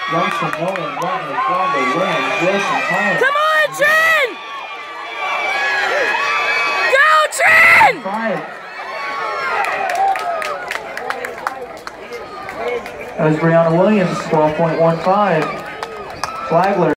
Johnson, Nolan, Rodney, Flagler, Williams, Wilson, Collins. Come on, Trin! Go, Trin! 5. That was Brianna Williams, 12.15. Flagler.